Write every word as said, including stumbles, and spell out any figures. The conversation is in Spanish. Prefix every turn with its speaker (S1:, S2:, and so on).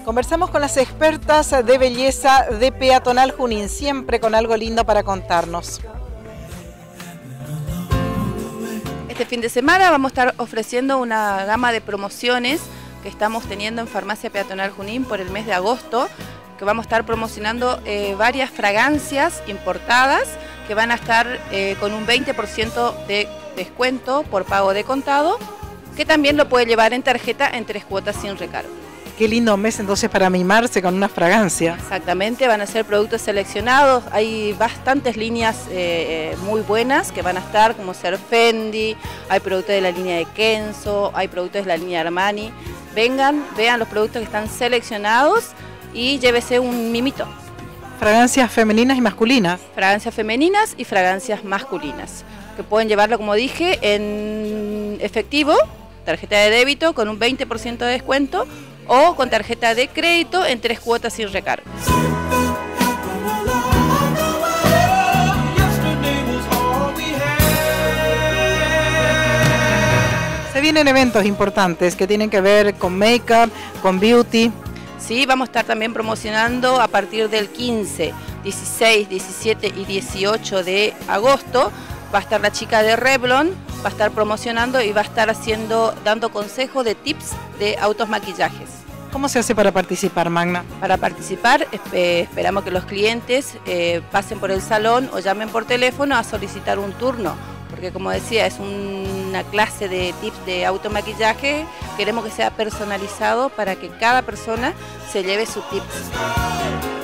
S1: Conversamos con las expertas de belleza de Peatonal Junín, siempre con algo lindo para contarnos.
S2: Este fin de semana vamos a estar ofreciendo una gama de promociones que estamos teniendo en Farmacia Peatonal Junín por el mes de agosto, que vamos a estar promocionando eh, varias fragancias importadas que van a estar eh, con un veinte por ciento de descuento por pago de contado, que también lo puede llevar en tarjeta en tres cuotas sin recargo.
S1: Qué lindo mes entonces para mimarse con una fragancia.
S2: Exactamente, van a ser productos seleccionados, hay bastantes líneas eh, muy buenas que van a estar, como ser Fendi, hay productos de la línea de Kenzo, hay productos de la línea Armani. Vengan, vean los productos que están seleccionados y llévese un mimito.
S1: Fragancias femeninas y masculinas.
S2: Fragancias femeninas y fragancias masculinas, que pueden llevarlo, como dije, en efectivo, tarjeta de débito con un veinte por ciento de descuento, o con tarjeta de crédito en tres cuotas sin recargo.
S1: Se vienen eventos importantes que tienen que ver con make-up, con beauty.
S2: Sí, vamos a estar también promocionando a partir del quince, dieciséis, diecisiete y dieciocho de agosto. Va a estar la chica de Revlon, va a estar promocionando y va a estar haciendo, dando consejos de tips de autos maquillajes.
S1: ¿Cómo se hace para participar, Magna?
S2: Para participar eh, esperamos que los clientes eh, pasen por el salón o llamen por teléfono a solicitar un turno, porque como decía, es un, una clase de tips de automaquillaje, queremos que sea personalizado para que cada persona se lleve su tips.